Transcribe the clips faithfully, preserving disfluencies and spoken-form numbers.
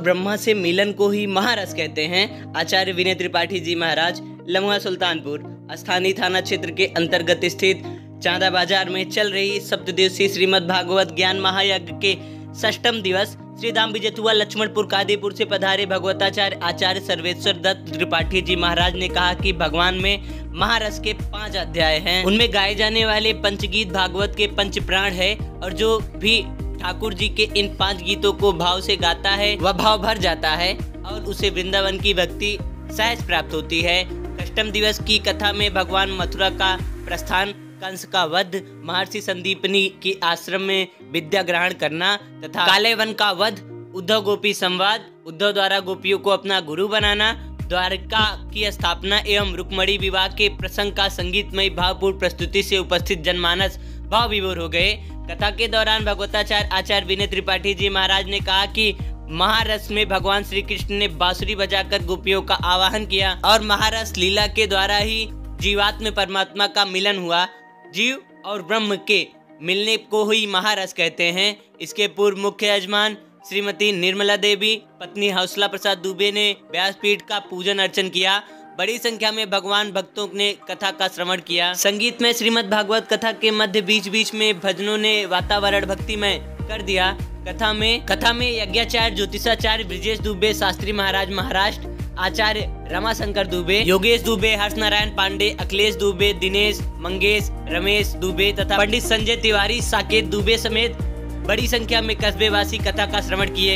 ब्रह्मा से मिलन को ही महारस कहते हैं। आचार्य विनय त्रिपाठी जी महाराज लमुआ सुल्तानपुर स्थानीय थाना क्षेत्र के अंतर्गत स्थित चांदा बाजार में चल रही सप्तदिवसीय श्रीमद् भागवत ज्ञान महायज्ञ के षष्ठम दिवस श्री धाम विजयतुआ लक्ष्मणपुर कादीपुर से पधारे भगवताचार्य आचार्य सर्वेश्वर दत्त त्रिपाठी जी महाराज ने कहा कि भगवान में महारस के पांच अध्याय हैं। उनमें गाए जाने वाले पंचगीत भागवत के पंच प्राण है और जो भी ठाकुर जी के इन पांच गीतों को भाव से गाता है वह भाव भर जाता है और उसे वृंदावन की भक्ति सहज प्राप्त होती है। अष्टम दिवस की कथा में भगवान मथुरा का प्रस्थान, कंस का वध, महर्षि संदीपनी की आश्रम में विद्या ग्रहण करना तथा काले वन का वध, उद्धव गोपी संवाद, उद्धव द्वारा गोपियों को अपना गुरु बनाना, द्वारका की स्थापना एवं रुक्मणी विवाह के प्रसंग का संगीतमय भावपूर्ण प्रस्तुति से उपस्थित जनमानस भाव विभोर हो गए। कथा के दौरान भगवताचार्य आचार्य विनय त्रिपाठी जी महाराज ने कहा कि महारस में भगवान श्री कृष्ण ने बांसुरी बजाकर गोपियों का आवाहन किया और महारस लीला के द्वारा ही जीवात्म में परमात्मा का मिलन हुआ। जीव और ब्रह्म के मिलने को ही महारस कहते हैं। इसके पूर्व मुख्य यजमान श्रीमती निर्मला देवी पत्नी हौसला प्रसाद दुबे ने व्यासपीठ का पूजन अर्चन किया। बड़ी संख्या में भगवान भक्तों ने कथा का श्रवण किया। संगीत में श्रीमद् भागवत कथा के मध्य बीच बीच में भजनों ने वातावरण भक्तिमय कर दिया। कथा में कथा में यज्ञाचार्य ज्योतिषाचार्य ब्रिजेश दुबे शास्त्री महाराज महाराष्ट्र, आचार्य रमाशंकर दुबे, योगेश दुबे, हर्ष नारायण पांडे, अखिलेश दुबे, दिनेश मंगेश, रमेश दुबे तथा पंडित संजय तिवारी, साकेत दुबे समेत बड़ी संख्या में कस्बेवासी कथा का श्रवण किए।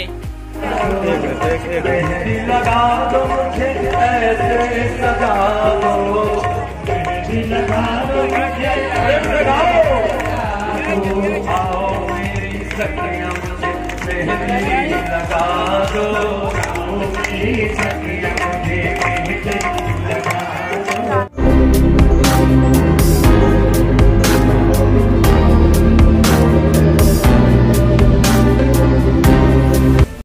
लगा दो